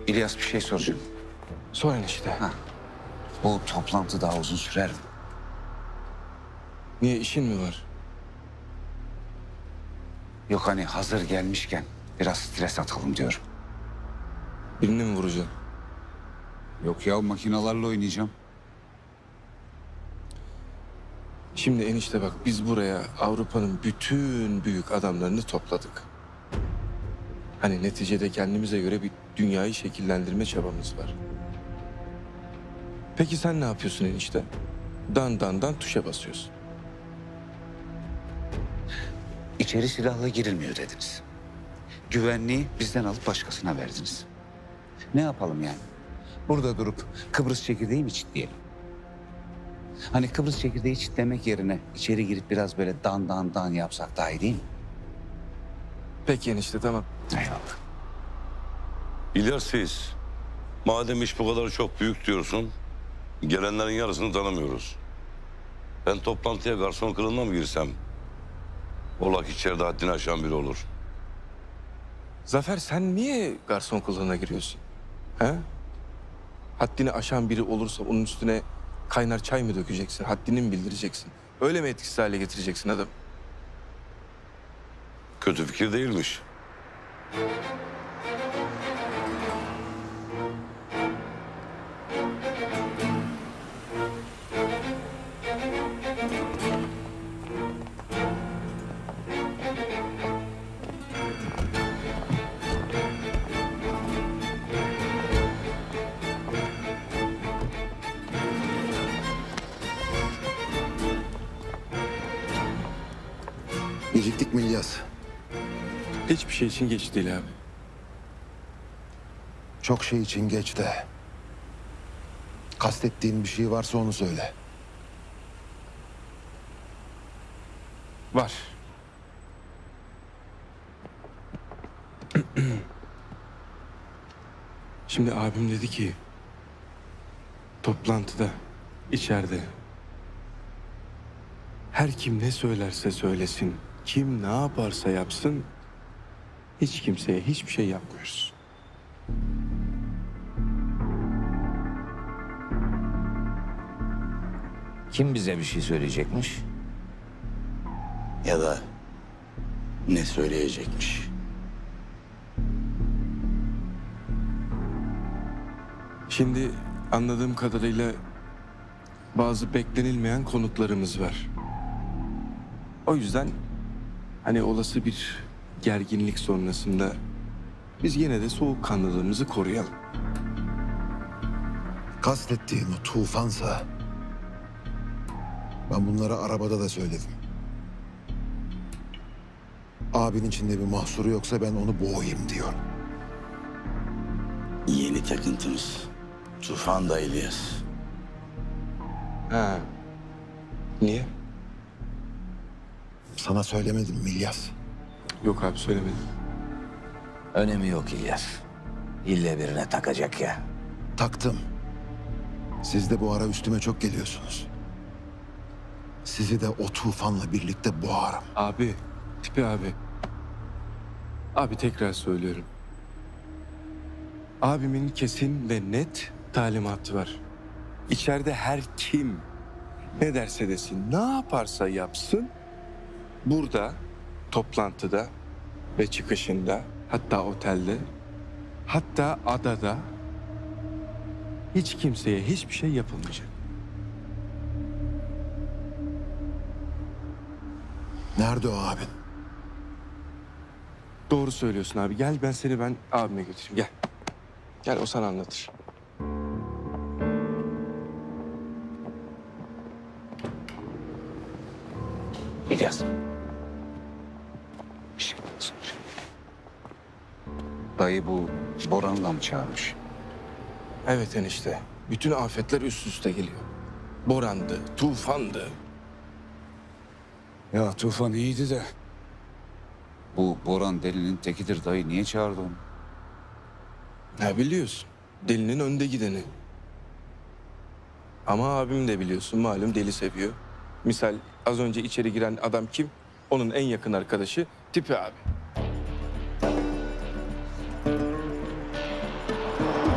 İlyas, bir şey soracağım. Sor enişte. Ha. Bu toplantı daha uzun sürer mi? Niye, işin mi var? Yok, hani hazır gelmişken biraz stres atalım diyorum. Birini mi vuracaksın? Yok ya, makinalarla oynayacağım. Şimdi enişte bak, biz buraya Avrupa'nın bütün büyük adamlarını topladık. Hani neticede kendimize göre bir dünyayı şekillendirme çabamız var. Peki sen ne yapıyorsun enişte? Dan tuşa basıyorsun. İçeri silahla girilmiyor dediniz. Güvenliği bizden alıp başkasına verdiniz. Ne yapalım yani? Burada durup Kıbrıs çekirdeği mi çitleyelim? Hani Kıbrıs çekirdeği çitlemek yerine içeri girip biraz böyle dan yapsak daha iyi değil mi? Peki enişte, tamam. Eyvallah. İlyas Reis, madem iş bu kadar çok büyük diyorsun, gelenlerin yarısını tanımıyoruz. Ben toplantıya garson kılığına mı girsem? Ola ki içeride haddini aşan biri olur. Zafer, sen niye garson kılığına giriyorsun? He? Haddini aşan biri olursa onun üstüne kaynar çay mı dökeceksin? Haddini mi bildireceksin? Öyle mi etkisiz hale getireceksin adam? Kötü fikir değilmiş. Geciktik mi İlyas? Hiçbir şey için geç değil abi. Çok şey için geç de. Kastettiğin bir şey varsa onu söyle. Var. Şimdi abim dedi ki, toplantıda, içeride, her kim ne söylerse söylesin, kim ne yaparsa yapsın, hiç kimseye hiçbir şey yapmıyoruz. Kim bize bir şey söyleyecekmiş? Ya da ne söyleyecekmiş? Şimdi anladığım kadarıyla bazı beklenilmeyen konuklarımız var. O yüzden hani olası bir gerginlik sonrasında biz yine de soğukkanlılığımızı koruyalım. Kastettiğin o tufansa... Ben bunları arabada da söyledim. Abinin içinde bir mahsuru yoksa ben onu boğayım diyorum. Yeni takıntımız. Tufan da İlyas. Ha. Niye? Sana söylemedim mi İlyas? Yok abi, söylemedim. Önemi yok İlyas. İlle birine takacak ya. Taktım. Siz de bu ara üstüme çok geliyorsunuz. Sizi de o tufanla birlikte boğarım. Abi, Tipi abi. Abi tekrar söylüyorum. Abimin kesin ve net talimatı var. İçeride her kim ne derse desin, ne yaparsa yapsın, burada, toplantıda ve çıkışında, hatta otelde, hatta adada hiç kimseye hiçbir şey yapılmayacak. Nerede o abin? Doğru söylüyorsun abi. Gel ben abime götüreyim. Gel. Gel, o sana anlatır. İlyas. Bir şey soracağım. Dayı bu Boran'ı da mı çağırmış? Evet enişte. Bütün afetler üst üste geliyor. Borandı, tufandı. Ya Tufan iyiydi de. Bu Boran delinin tekidir, dayı niye çağırdı onu? Ha, biliyorsun. Delinin önde gideni. Ama abim de biliyorsun, malum deli seviyor. Misal az önce içeri giren adam kim? Onun en yakın arkadaşı Tipi abi.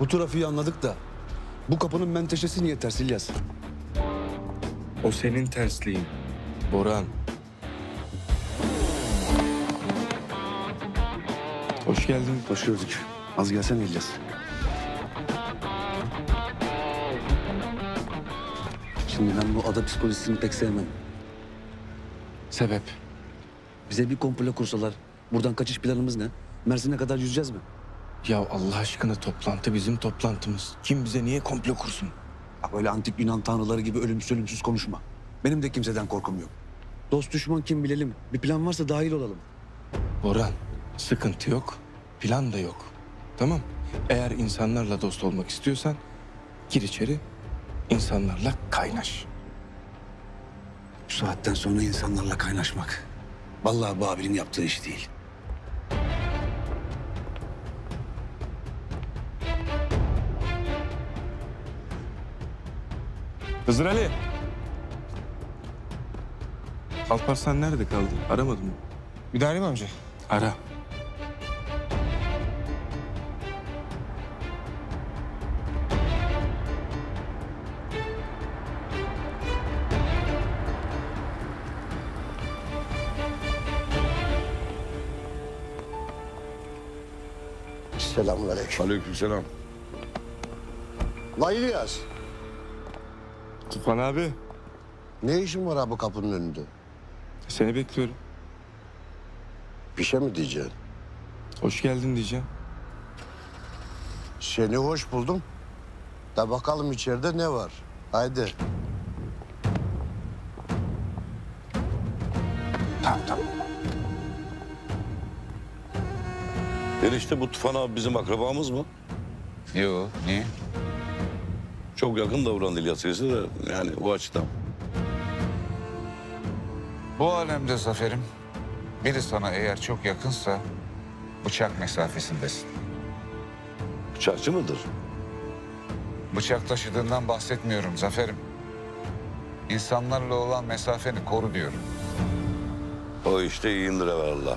trafiği anladık da bu kapının menteşesi niye ters İlyas? O senin tersliğin. Boran. Hoş geldin. Hoş gördük. Az gelsene İlyas. Şimdi ben bu ada psikolojisini pek sevmem. Sebep? Bize bir komplo kursalar buradan kaçış planımız ne? Mersin'e kadar yüzeceğiz mi? Ya Allah aşkına toplantı bizim toplantımız. Kim bize niye komplo kursun? Ya böyle antik Yunan tanrıları gibi ölümsüz konuşma. Benim de kimseden korkum yok. Dost düşman kim bilelim. Bir plan varsa dahil olalım. Boran, sıkıntı yok, plan da yok. Tamam. Eğer insanlarla dost olmak istiyorsan gir içeri, insanlarla kaynaş. Bu saatten sonra insanlarla kaynaşmak. Vallahi Babil'in yaptığı iş değil. Hızır Ali. Alparslan nerede kaldı? Aramadın mı? Müdahale mi amca? Ara. Selamünaleyküm. Aleykümselam. La İlyas, Tufan abi, ne işin var ha bu kapının önünde? seni bekliyorum. Bir şey mi diyeceksin? Hoş geldin diyeceğim. Seni hoş buldum. Da bakalım içeride ne var? Haydi. Tamam. Enişte bu Tufan abi bizim akrabamız mı? Yo, niye? Çok yakın davrandı İlyas Reis'e de yani o açıdan. Bu alemde Zafer'im, biri sana eğer çok yakınsa bıçak mesafesindesin. Bıçakçı mıdır? Bıçak taşıdığından bahsetmiyorum Zafer'im. İnsanlarla olan mesafeni koru diyorum. O işte iyiyimdir evvelallah.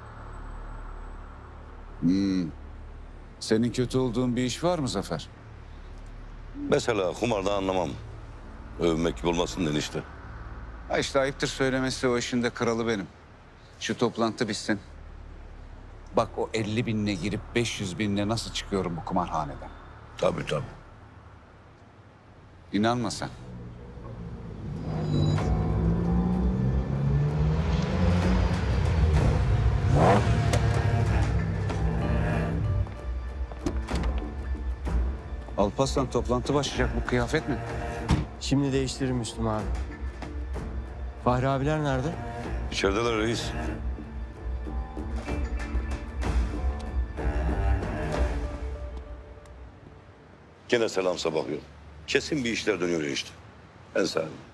Senin kötü olduğun bir iş var mı Zafer? Mesela kumardan anlamam. Övmek gibi olmasın enişte. Ha işte ayıptır söylemesi, o işin de kralı benim. Şu toplantı bitsin. Bak o 50 binle girip 500 binle nasıl çıkıyorum bu kumarhaneden. Tabii tabii. İnanma sen. Alparslan, toplantı başlayacak, bu kıyafet mi? Şimdi değiştiririm Müslüm abi. Fahri abiler nerede? İçerideler reis. Gene selamsa bakıyorum. Kesin bir işler dönüyor işte. En sağ olun.